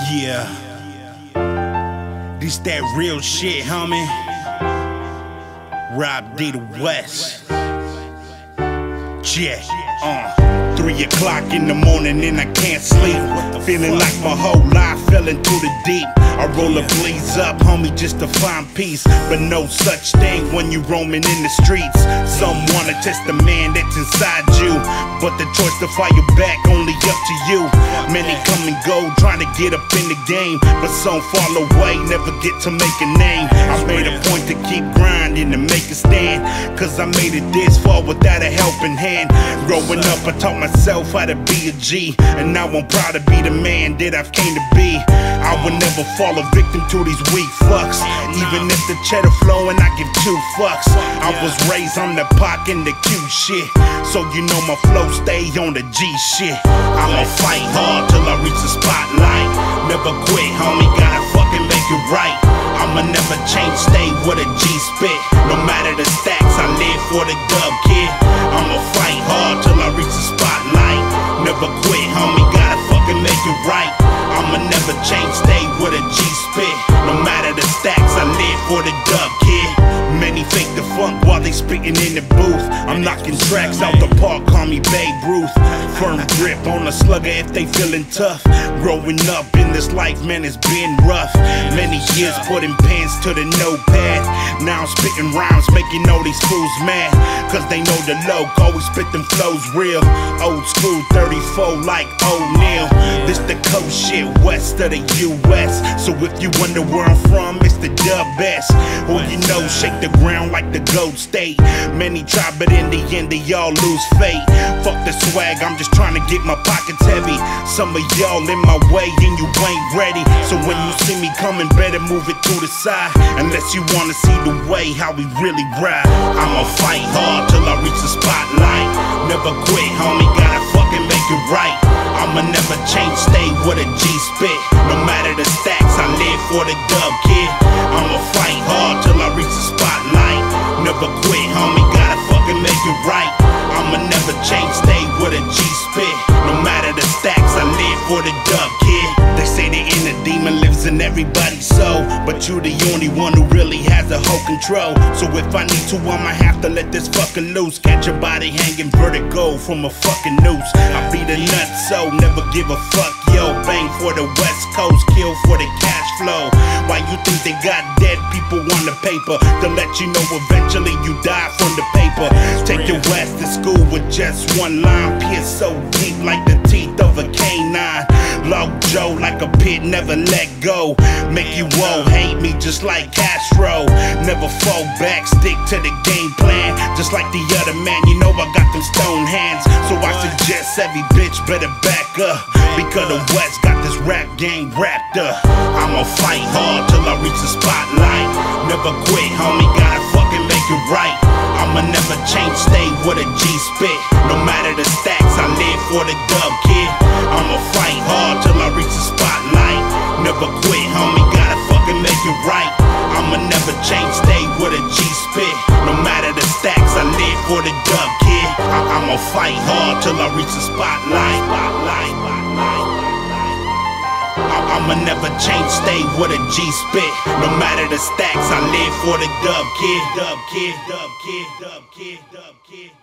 Yeah, this that real shit, homie. Rob D the West. Yeah, 3 o'clock in the morning and I can't sleep. Feeling like my whole life fell into the deep. I roll a blaze up, homie, just to find peace. But no such thing when you roaming in the streets. Some wanna test the man that's inside you, but the choice to fire back only up to you. Many come and go trying to get up in the game, but some fall away, never get to make a name. I made a point to keep grinding and make a stand, cause I made it this far without a helping hand. Growing up I taught myself how to be a G, and now I'm proud to be the man that I've came to be. I would never fall a victim to these weak fucks, even if the cheddar flowing I give 2 fucks. I was raised on the Pac and the Q shit, so you know my flow stay on the G shit. I'ma fight hard till I reach the spotlight. Never quit, homie, gotta fucking make it right. I'ma never change, stay with a G spit. No matter the stacks, I live for the dub, kid. I'ma fight hard till I reach the spotlight. Never quit, homie, gotta fucking make it right. I'ma never change, stay with a G spit. No matter the stacks, I live for the dub, kid. Many fake the funk while they spitting in the booth. I'm knocking tracks out the park, call me Babe Ruth. Firm grip on a slugger if they feeling tough. Growing up in this life, man, it's been rough. Many years putting pens to the notepad. Now I'm spitting rhymes, making all these fools mad, cause they know the loc always spit them flows real. Old school 34 like O'Neal. This the coast shit west of the US. So if you wonder where I'm from, it's the dub best. Or you know, shake the ground like the Gold State. Many try, but in the end they all lose fate. Fuck the swag, I'm just trying to get my pockets heavy. Some of y'all in my way and you ain't ready, so when you see me coming, better move it to the side, unless you wanna see the way how we really ride. I'ma fight hard till I reach the spotlight. Never quit, homie, gotta fucking make it right. I'ma never change, stay with a G spit. No matter the stacks, I live for the dub, kid. I'ma fight hard till I reach the spotlight. Never quit, homie, gotta fucking make it right. I'ma never change, stay with a G spit. No matter the stacks, I live for the dub, kid. They say the inner demon lives in everybody's soul, but you the only one who really has the whole control. So if I need to, I'ma have to let this fucker loose. Catch your body hanging vertigo from a fucking noose. I be the nutso, never give a fuck, yo. Bang for the West Coast, kill for the cash flow. Why you think they got dead people on the paper? To let you know eventually you die from the paper. Take your west to school with just one line, pierce so deep like the teeth of a canine. Log Joe like a pit, never let go. Make you all hate me just like Castro. Never fall back, stick to the game plan. Just like the other man, you know I got them stone hands. So I suggest every bitch better back up, because the West got this rap game wrapped up. I'ma fight hard till I reach the spotlight. Never quit, homie, gotta fucking make it right. I'ma never change, stay with a G spit. No matter the stacks, I live for the dub, kid. I'ma fight hard till I reach the spotlight. Never quit, homie, gotta fucking make it right. I'ma never change, stay with a G spit. No matter the stacks, I live for the dub, kid. I'ma fight hard till I reach the spotlight. I'ma never change, stay with a G spit. No matter the stacks, I live for the dub, kid. Dub, kid, dub, kid, dub, kid, dub, kid.